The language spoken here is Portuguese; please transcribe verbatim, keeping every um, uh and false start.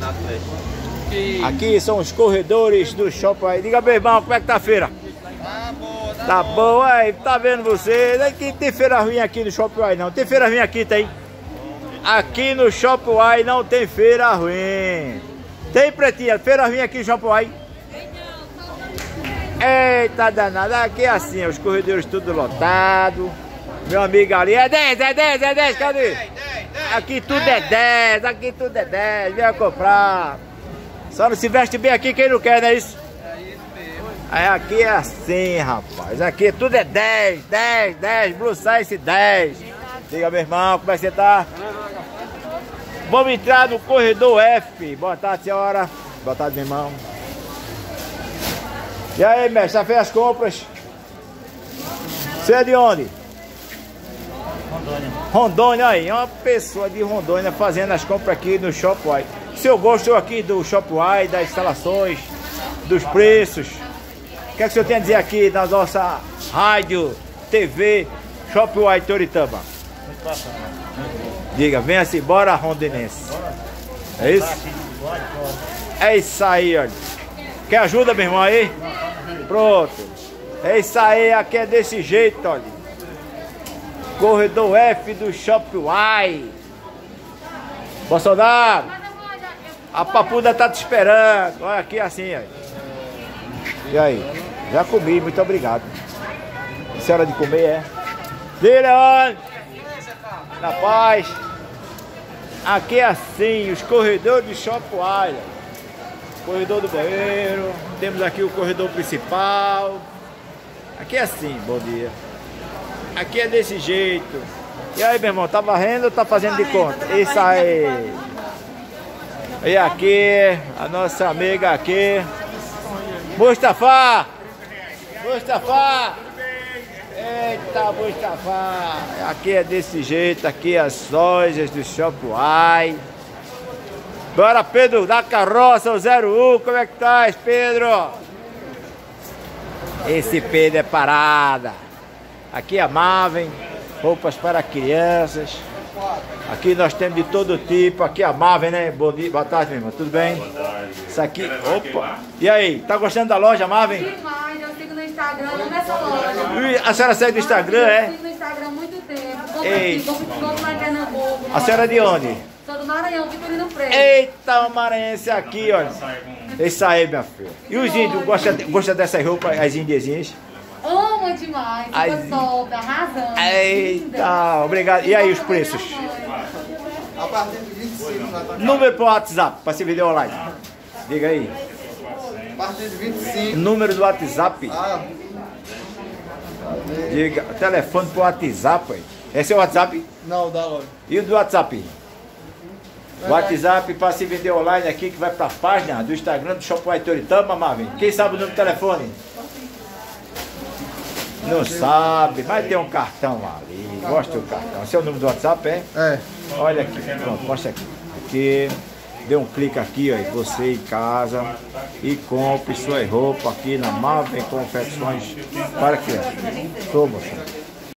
na frente. Aqui são os corredores do shopping aí. Diga, meu irmão, como é que tá a feira? Tá boa, tá, Tá bom, aí, tá vendo você? Aqui tem feira ruim aqui no Shopping Uai, não. Tem feira ruim aqui, tem? Aqui no Shopping Uai não tem feira ruim. Tem, Pretinha? Feira ruim aqui no Shopping Uai? Eita danada, aqui é assim, os corredores tudo lotado. Meu amigo ali, é dez, é dez, é dez, cadê? Aqui tudo é dez, aqui tudo é dez, venha comprar. Só não se veste bem aqui quem não quer, não é isso? Aí aqui é assim, rapaz, aqui tudo é dez, dez, dez, Blue Size dez. Diga, meu irmão, como é que você tá? Vamos entrar no corredor F. Boa tarde, senhora. Boa tarde, meu irmão. E aí, mestre, já fez as compras? Você é de onde? Rondônia. Rondônia, aí, uma pessoa de Rondônia fazendo as compras aqui no Shopping Uai. O senhor gostou aqui do Shopping Uai, das instalações, dos preços? O que é que o senhor tem a dizer aqui na nossa rádio, T V, Shopping Uai Toritama? Diga, venha-se, bora rondinense. É isso? É isso aí, olha. Quer ajuda, meu irmão, aí? Pronto. É isso aí, aqui é desse jeito, olha. Corredor F do Shopping Uai. Bolsonaro, a papuda tá te esperando. Olha aqui assim, olha. E aí? Já comi, muito obrigado. Se é hora de comer, é? Leandro! Na paz. Aqui é assim, os corredores do Shopping Uai. Corredor do banheiro. Temos aqui o corredor principal. Aqui é assim, bom dia. Aqui é desse jeito. E aí, meu irmão, tá varrendo ou tá fazendo de conta? Isso aí. E aqui, a nossa amiga aqui. Mustafa! Mustafa! Eita, Mustafa! Aqui é desse jeito, aqui as lojas do Shopping Uai. Bora, Pedro, da carroça, o zero um, como é que tá, Pedro? Esse Pedro é parada. Aqui é a Marvin, roupas para crianças. Aqui nós temos de todo tipo. Aqui é a Marvin, né? Bom dia, boa tarde, meu irmão, tudo bem? Boa tarde. Isso aqui, opa! E aí, tá gostando da loja, Marvin? Demais, eu sigo no Instagram, não nessa loja. A senhora segue no Instagram, é? Eu sigo no Instagram há muito tempo. Ei. Compro lá em Pernambuco. A senhora é de onde? Sou do Maranhão, Vitorino Freire. Eita, o maranhense aqui, olha. Isso aí, minha filha. E os índios, gostam gosta dessas roupas, as indiazinhas? Amo demais, Ai. fica solta, arrasando. Eita, obrigado. E aí, os preços? A partir de vinte e cinco. Número pro WhatsApp, para esse vídeo online. Diga aí. A partir de vinte e cinco. Número do WhatsApp. Ah, Diga, telefone pro WhatsApp. Aí. Esse é o WhatsApp? não, da loja. E o do WhatsApp? O WhatsApp para se vender online aqui, que vai para a página do Instagram do Shopping Uai Toritama, Marvin. Quem sabe o número do telefone? Não sabe, mas tem um cartão ali. Gosta do cartão. Esse é o número do WhatsApp, é? É. Olha aqui, pronto, mostra aqui. Aqui, dê um clique aqui, ó, você em casa e compre suas roupas aqui na Marvin Confecções para crianças. Sou, moça.